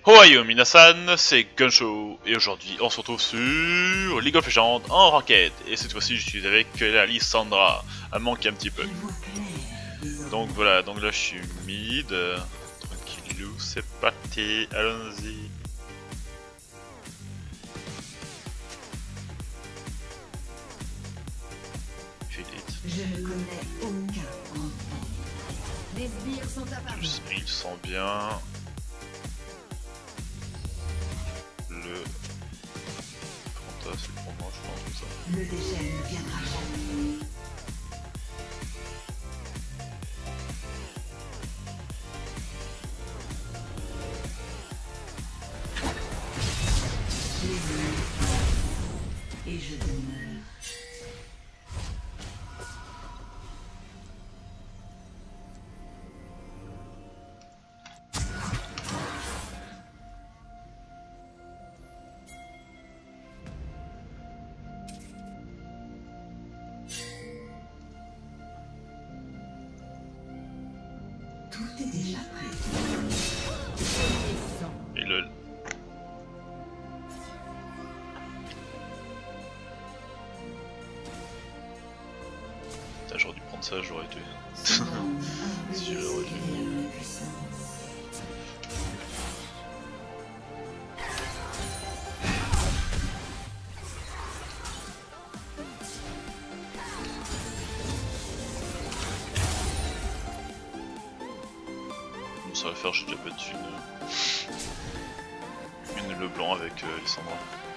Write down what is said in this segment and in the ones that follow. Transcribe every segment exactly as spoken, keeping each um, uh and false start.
Ohayo Minasan, c'est Gunshow et aujourd'hui on se retrouve sur League of Legends en ranked et cette fois-ci je suis avec la Lissandra, elle manque un petit peu. Donc voilà, donc là je suis mid, euh, tranquillou, c'est parti, allons-y. Je ne connais aucun enfant. Les sbires sont apparus. Il sent bien. Le Panta, c'est pour moi, je pense, comme ça. Le déchet ne viendra jamais. Les ennemis et je demeure. Tout est déjà prêt. Et le... Putain, j'aurais dû prendre ça, j'aurais dû... Si j'aurais dû... Ça va faire, j'ai déjà battu une, une Leblanc avec euh, Lissandra.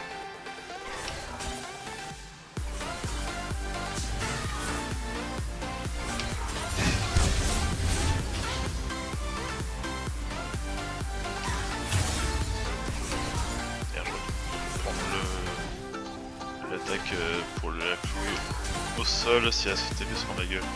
Tiens, je vais prendre le l'attaque euh, pour la clouer au sol si elle se fait T P sur ma gueule.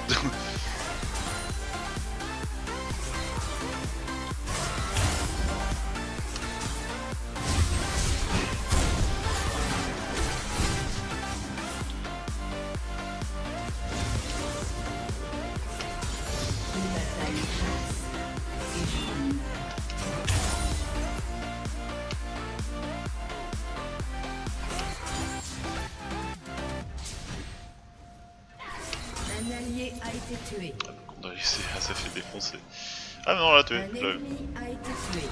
Un allié a été tué. On a réussi, ça fait défoncer. Ah mais non, on l'a tué. Un Lol. ennemi a été tué.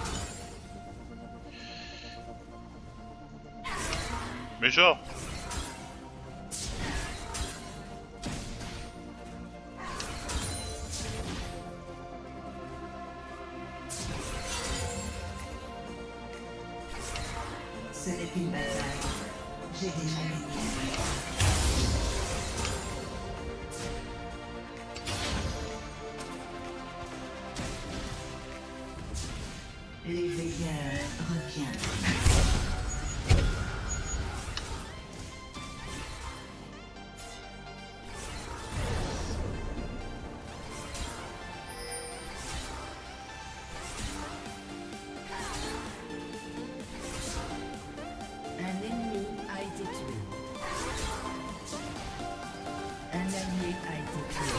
Mais genre. Ce n'est qu'une bataille. J'ai déjà gagné. Les veilleurs reviennent. Un ennemi a été tué. Un allié a été tué.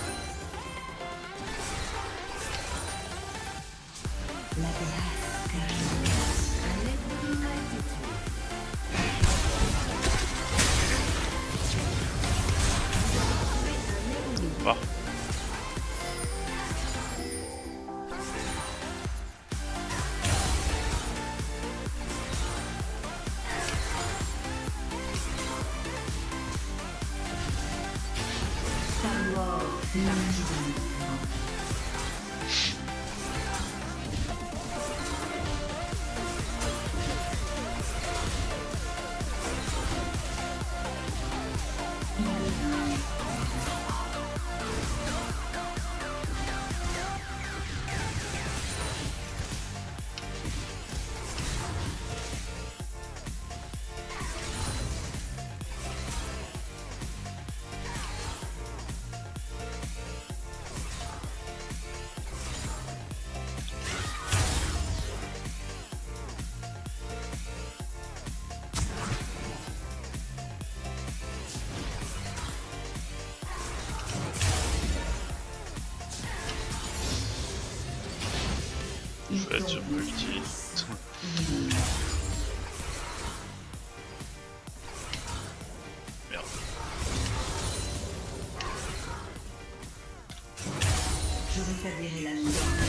La glace cache. Un ennemi a été tué. Un ennemi. Ah. Savoir l'individu. Je vais être sur multi. Merde. Je rétablirai la chose.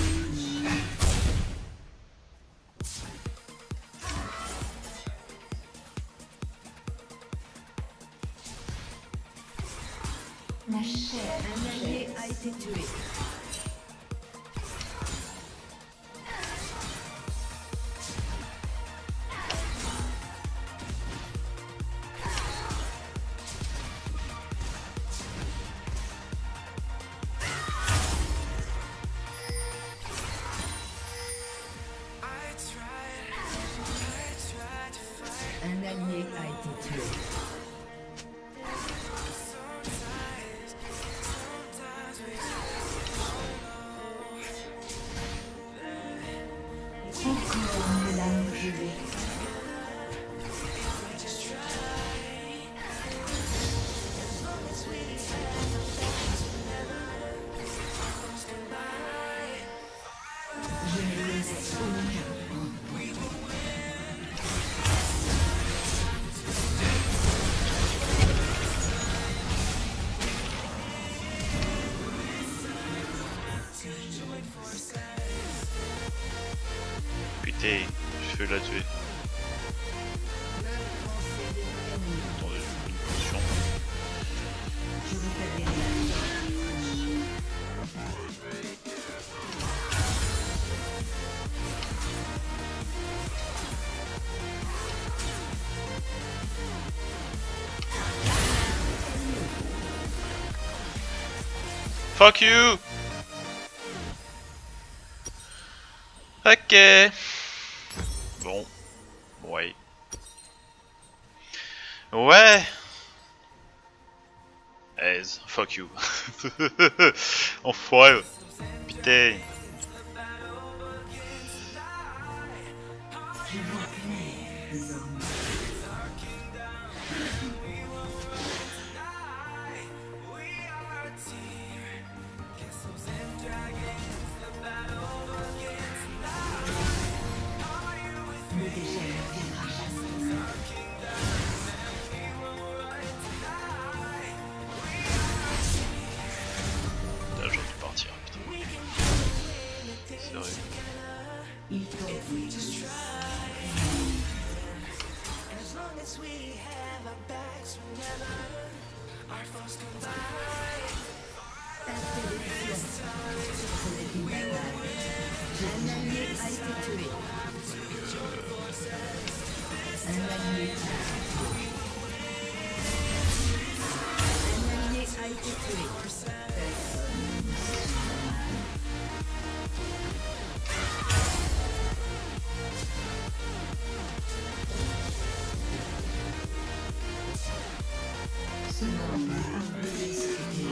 La chair, un allié a été tué. Un allié a été tué. Encore une lame gelée. Je ne connais aucun. Putain, je vais la tuer. Attendez, une potion. Je rétablirai la chose. Fuck you! Ok. Bon. Ouais. Ouais. Aise. Fuck you. Enfoiré. Putain. Je vois clair désormais. Le déchet viendra chasser. Là, j'ai envie de partir. Putain. Sérieux. Il tombe. Un allié a été tué. Un allié a été tué. Un allié a été tué. Ce monde a discuté.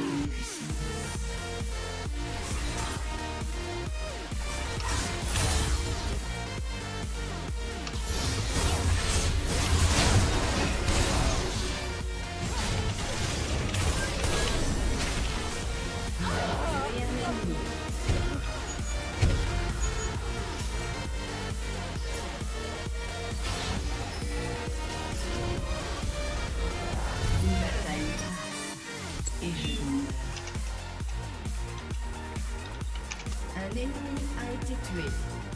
Une bataille passe et je meurs. Un ennemi a été tué.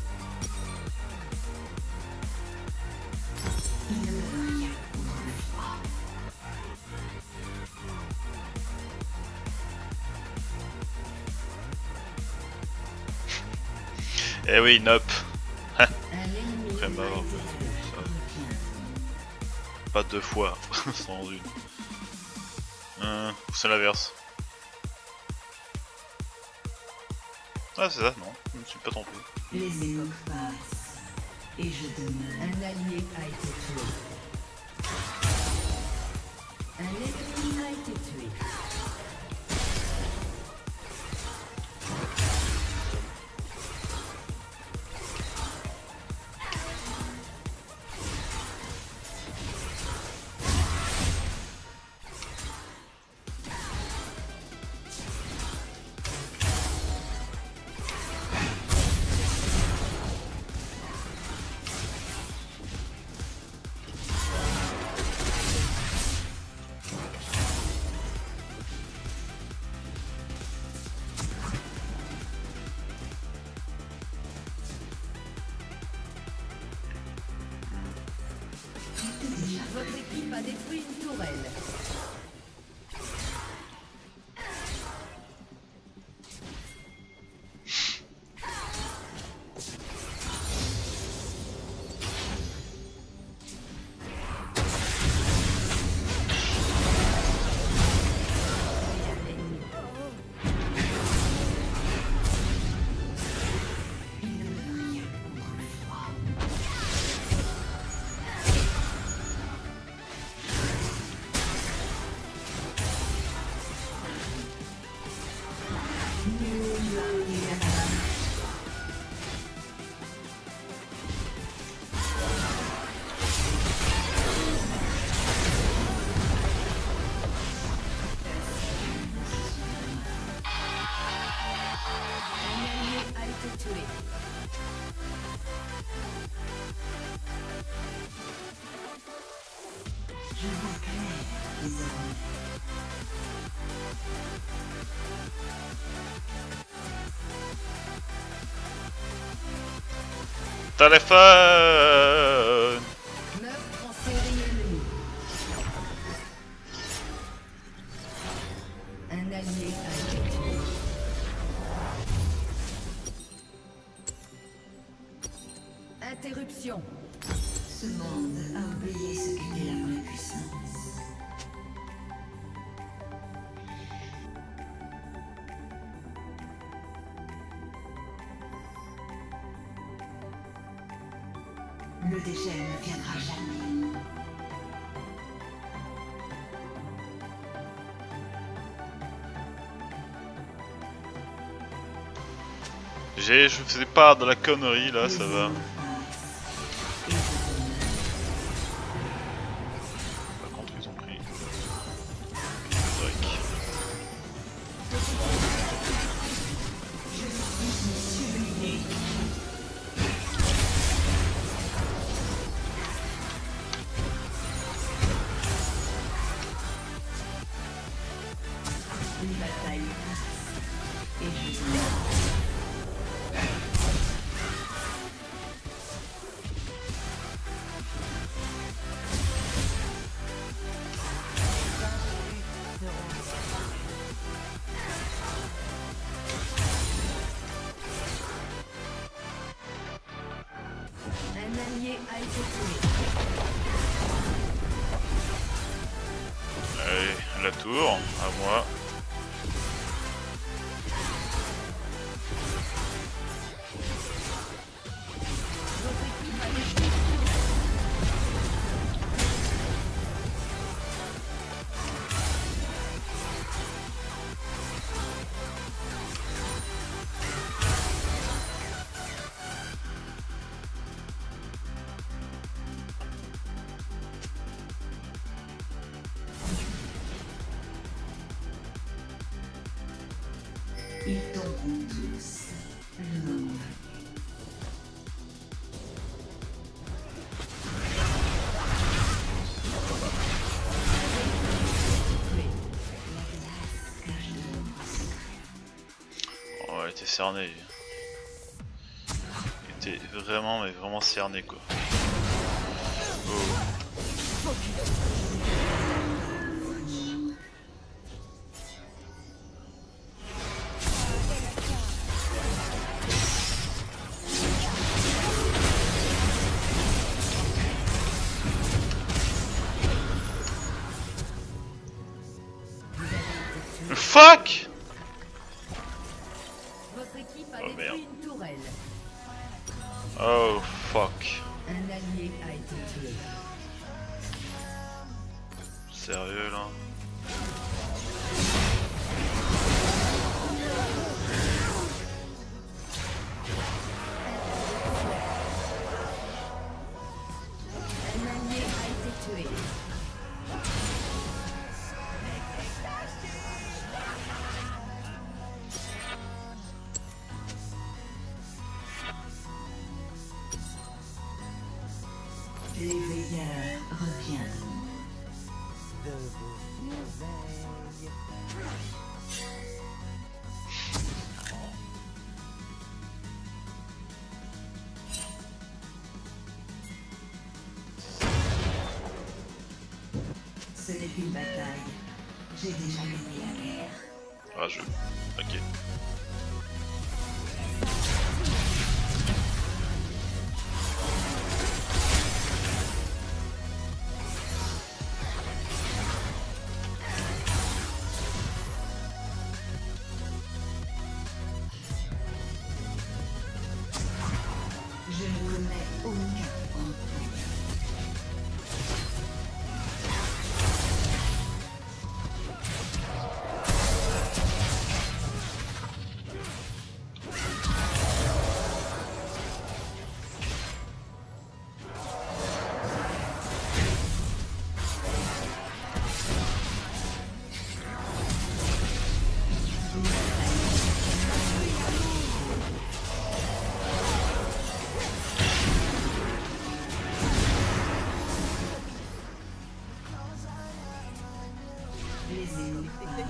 Il ne me peut rien contre le froid. Eh oui, nope. Un ennemi Après a mort. été tué. Pas deux fois, sans une. Hum, c'est l'inverse. Ah, c'est ça, non, je me suis pas trompé. Les époques passent et je demeure. Un allié a été tué. Un ennemi a été tué. Votre équipe a détruit une tourelle. Téléphone. Meurtre en série ennemie. Un allié a été tué. Interruption. Ce monde a oublié ce qu'était la vraie puissance. Le dégel ne viendra jamais. J'ai, je faisais part de la connerie là, ça va. Par contre, ils ont pris. Brick. Une bataille et je Un allié a été tué. Allez, la tour, à moi. Votre équipe a détruit une Ils tomberont tous. Le moment. Oh, il était cerné. Il était vraiment, mais vraiment cerné quoi. Oh. Fuck! Votre équipe a Oh, détruit merde. une tourelle. Oh fuck. Un allié a été tué. Sérieux là? Un allié a été tué. Les veilleurs reviendront. De vos une bataille. J'ai déjà gagné la guerre. Ah, je. Ok. Je ne connais aucun enfant. Les étoiles.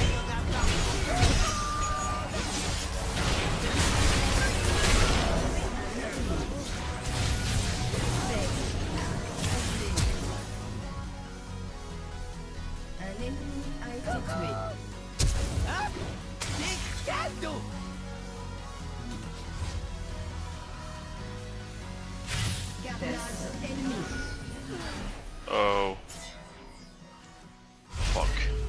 Un ennemi a été tué. Carnage ennemi. Oh. Fuck.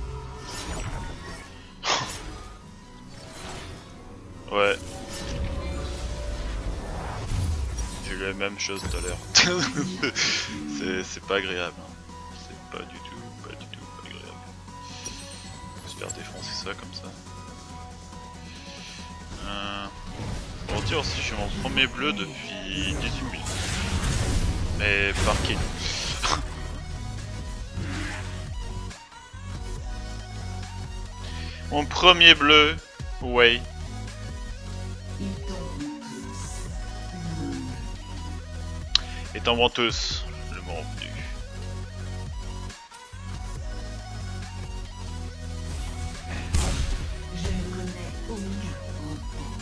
Ouais. J'ai eu la même chose tout à l'heure. c'est c'est pas agréable. Hein. C'est pas du tout, pas du tout pas agréable. J'espère défoncer ça comme ça. Euh... Pour dire aussi, je suis mon premier bleu depuis dix-huit minutes. Mais par qui? Mon premier bleu, ouais. Ils tombent tous. Étant venteuse, le mot revenu. Je ne connais aucun enfant.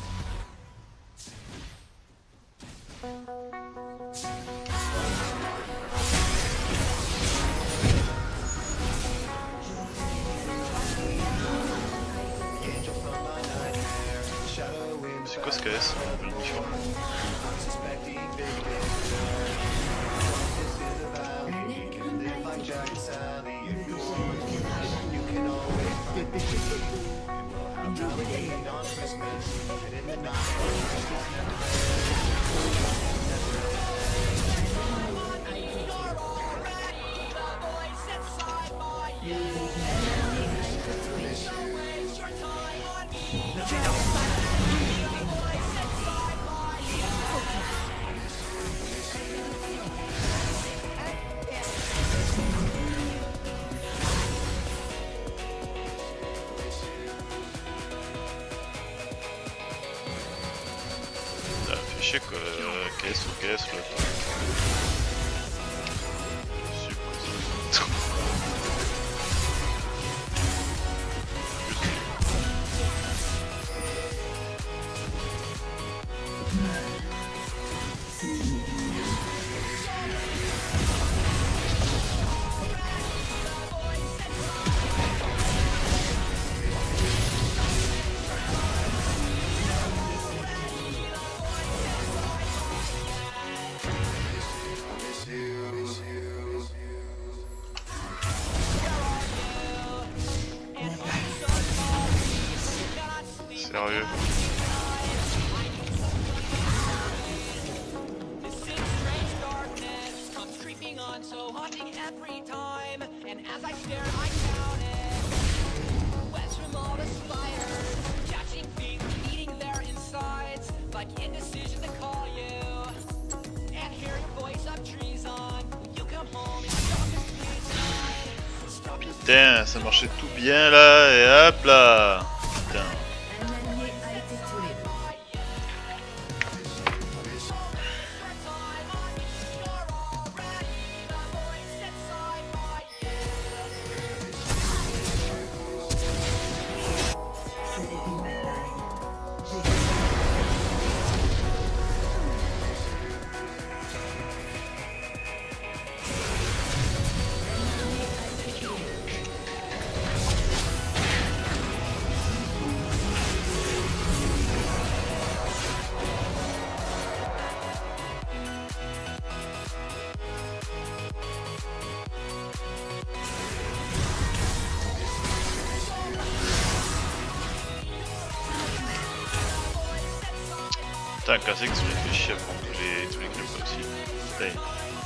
C'est quoi ce K S? L'uniforme. Ça fait chier que euh, K S ou K S le temps. Super. Sérieux. So haunting every time, and as I stare, I count it. West from all the spires, catching things, eating their insides, like indecision to call you, and hear your voice of treason. You come home and stop this stop this. Putain, ça marchait tout bien là, et hop là. Putain. Un allié a été tué. C'était une bataille. J'ai gagné. Putain, un classique, ça me fait chier à prendre tous les, tous les clubs aussi. Putain.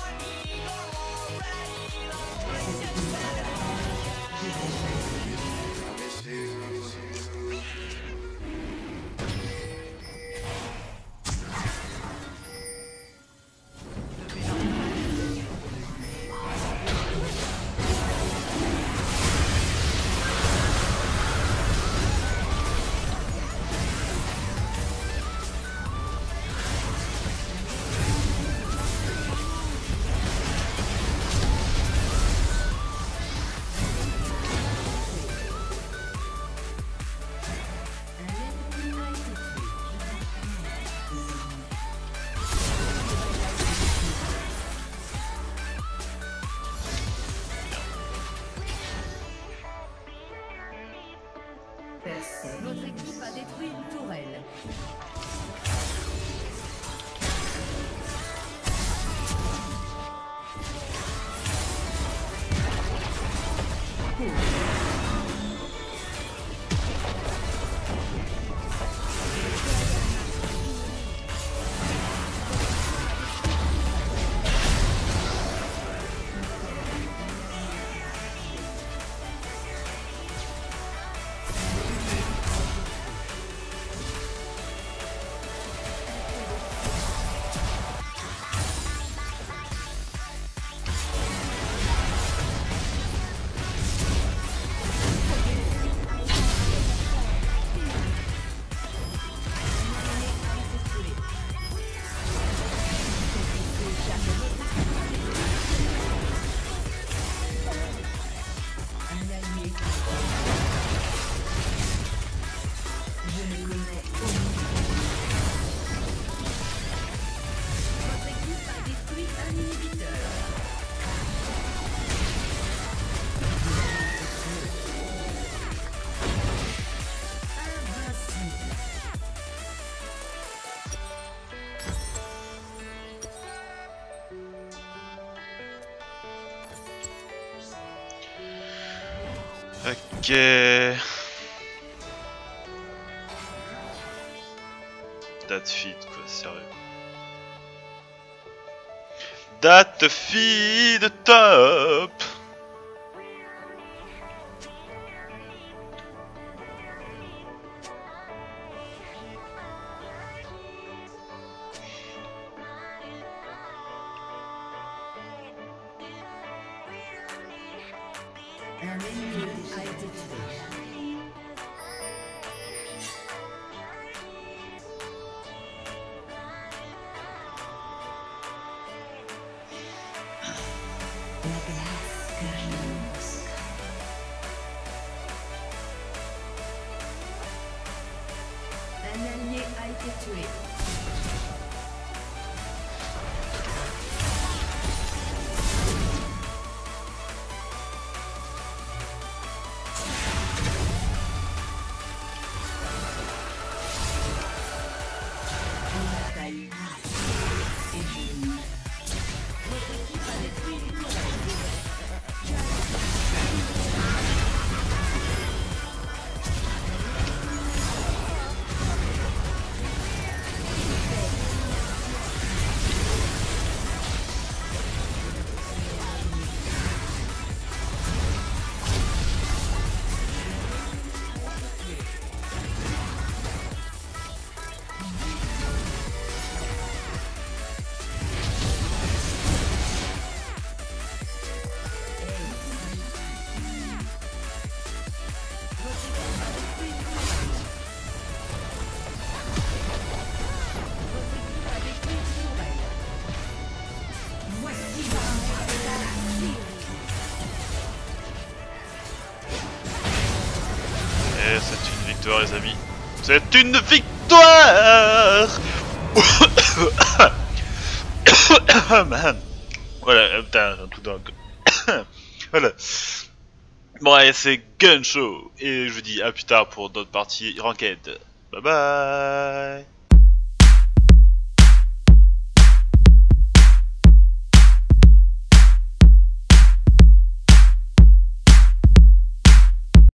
Votre équipe a détruit une tourelle. Ok. Date feed quoi, sérieux. Date feed top. Un ennemi a été tué. La glace que j'annonce. Un allié a été tué. Et c'est une victoire les amis. C'est une victoire. Man. Voilà, putain, un tout dingue. Voilà. Bon allez, c'est Gun Show. Et je vous dis à plus tard pour d'autres parties Ranked. Bye bye.